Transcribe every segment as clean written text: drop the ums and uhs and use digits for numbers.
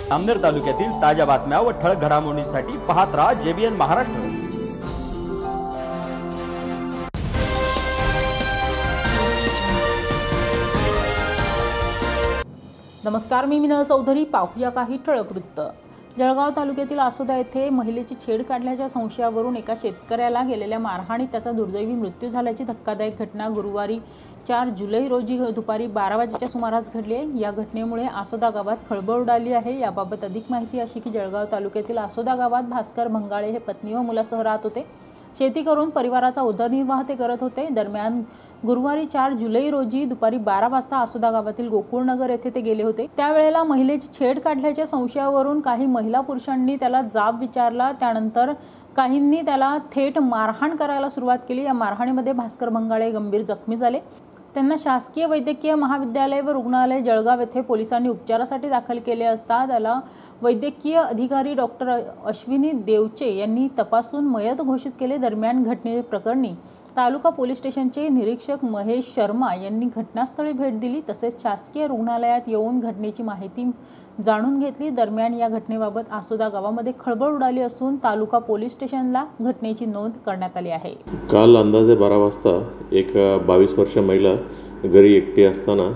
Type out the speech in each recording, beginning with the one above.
अमनेर तालुक्यातील ताज्या बातम्या व ठळक घडामोडींसाठी पाहत राहा JBN महाराष्ट्र। नमस्कार, मी मिनल चौधरी। पाहूया काही ठळक वृत्त। जळगाव तालुक्यातील आसोदा येथे महिलेची छेड काढल्याच्या संशयावरून एका शेतकऱ्याला गेलेल्या मारहाणीत त्याचा दुर्दैवी मृत्यू झाल्याची धक्कादायक घटना गुरुवारी 4 जुलै रोजी दुपारी 12 वाजेच्या सुमारास घडली आहे। या घटनेमुळे आसोदा गावात खळबळ उडाली आहे। याबाबत अधिक माहिती अशी की जळगाव तालुक्यातील आसोदा गावात भास्कर भंगाळे हे पत्नी व मुलासह राहत होते। शेती करून परिवाराचा उदरनिर्वाह ते करत होते। दरम्यान गुरुवारी 4 जुलै रोजी दुपारी 12 वाजता आसोदा गावातील गोकुळनगर येथे ते गेले होते। त्यावेळेला महिलेची छेड काढल्याच्या संशयावरून काही महिला पुरुषांनी त्याला जाब विचारला। त्यानंतर काहींनी त्याला थेट मारहाण करायला सुरुवात केली। या मारहाणीमध्ये भास्कर भंगाळे गंभीर जखमी झाले। त्यांना शासकीय वैद्यकीय महाविद्यालय व रुग्णालय जळगाव येथे पोलिसांनी उपचारासाठी दाखल केले असता त्याला वैद्यकीय अधिकारी डॉक्टर अश्विनी देवचे यांनी तपासून मयत घोषित केले। दरम्यान घटनेप्रकरणी तालुका पोलीस स्टेशनचे निरीक्षक महेश शर्मा यांनी घटनास्थळी भेट दिली तसेच शासकीय रुग्णालयात येऊन घटनेची माहिती जाणून घेतली। दरम्यान या घटनेबाबत आसोदा गावामध्ये खळबळ उडाली असून तालुका पोलीस स्टेशनला घटनेची नोंद करण्यात आली आहे। काल अंदाजे 12 वाजता एक 22 वर्षीय महिला घरी एकटी असताना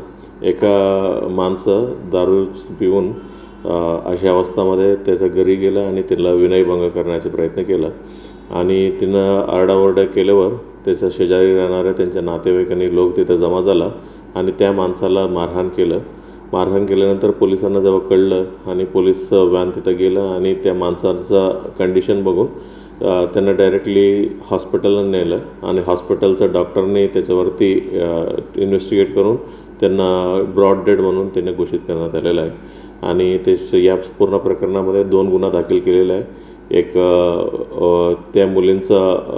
एका माणसं दारू पिऊन अशा अवस्थेमध्ये त्याच्या घरी गेला आणि तिला विनयभंग करण्याचा प्रयत्न केला आणि तिनं आरडाओरडा केल्यावर त्याच्या शेजारी राहणाऱ्या त्यांच्या नातेवाईकांनी लोक तिथे जमा झाला आणि त्या माणसाला मारहाण केल्यानंतर पोलिसांना जेव्हा कळलं आणि पोलीस व्हॅन तिथं गेलं आणि त्या माणसाचा कंडिशन बघून त्यांना डायरेक्टली हॉस्पिटलला नेलं आणि हॉस्पिटलच्या डॉक्टरने त्याच्यावरती इन्व्हेस्टिगेट करून त्यांना ब्रॉड डेड म्हणून त्यांना घोषित करण्यात आलेलं आहे आणि ते या पूर्ण प्रकरणामध्ये 2 गुन्हा दाखल केलेला आहे। एक त्या मुलींचा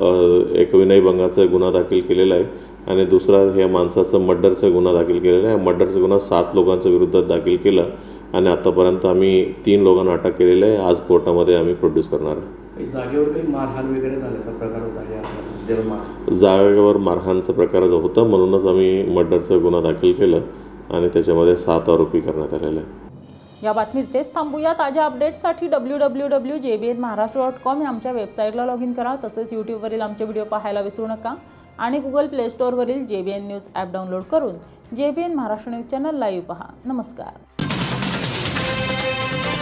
एक विनयभंगाचा गुन्हा दाखल केलेला आहे आणि दुसरा ह्या माणसाचा मर्डरचा गुन्हा दाखल केलेला आहे। मर्डरचा गुन्हा 7 लोकांच्या विरोधात दाखल केला आणि आतापर्यंत आम्ही 3 लोकांना अटक केलेलं आहे। आज कोर्टामध्ये आम्ही प्रोड्यूस करणार आहे। जागेवर काही मारहाण वगैरे झाल्याचा प्रकार होता? जागेवर मारहाणचा प्रकार होता म्हणूनच आम्ही मर्डरचा गुन्हा दाखल केला आणि त्याच्यामध्ये 7 आरोपी करण्यात आलेले आहे। या बातमीत तेच थांबूया। ताज्या अपडेट्ससाठी www.jbnmaharashtra.com या आमच्या वेबसाईटला लॉग इन करा। तसेच यूट्यूबवरील आमचे व्हिडिओ पाहायला विसरू नका आणि गुगल प्ले स्टोअरवरील JBN न्यूज ॲप डाउनलोड करून JBN Maharashtra news channel live पहा। नमस्कार।